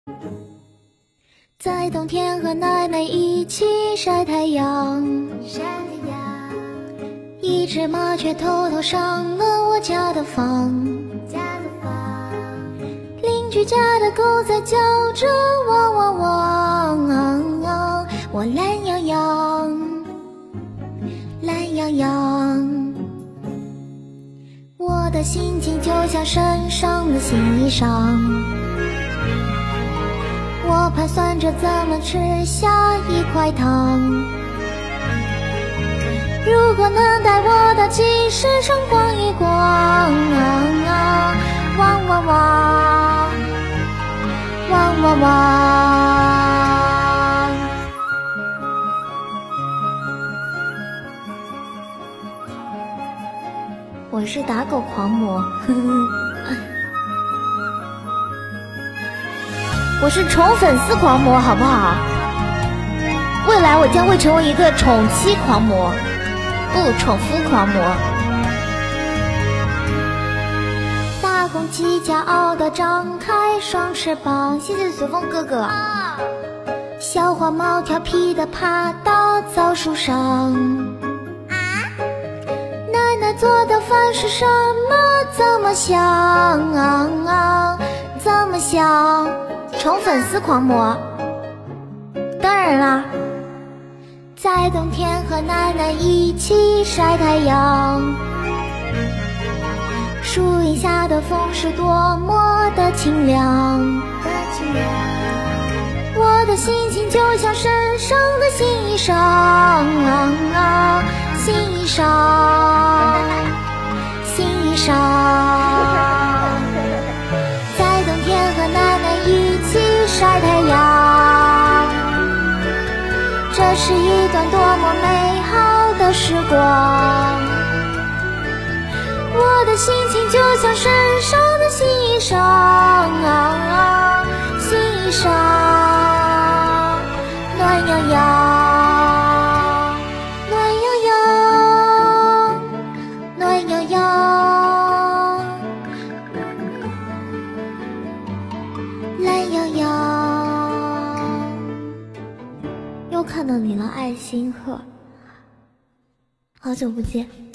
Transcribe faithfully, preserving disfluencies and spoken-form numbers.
在冬天和奶奶一起晒太阳， 晒太阳。 一只麻雀偷偷上了我家的房， 家的房。 邻居家的狗在叫着汪汪汪，啊、我懒洋洋，懒洋洋。我的心情就像身上的新衣裳，我盘算着怎么吃下一块糖。如果能带我到集市上逛一逛，啊、汪汪汪，汪汪汪。我是打狗狂魔，呵呵，我是宠粉丝狂魔，好不好？未来我将会成为一个宠妻狂魔，不，宠夫狂魔。大公鸡骄傲地张开双翅膀，谢谢随风哥哥。小花猫调皮地爬到枣树上。奶奶做的饭是什么？这么香啊啊，这么香！宠粉丝狂魔，当然啦，在冬天和奶奶一起晒太阳，树荫下的风是多么的清凉， 的清凉。 我的心情就像身上的新衣裳，啊啊，新衣裳，新衣裳。在冬天和奶奶一起晒太阳，这是一段多么美好的时光。我的心情就像身上的新衣裳，啊，新衣裳，暖洋洋，暖洋洋，暖洋洋，懒洋洋。又看到你了，爱心鹤，好久不见。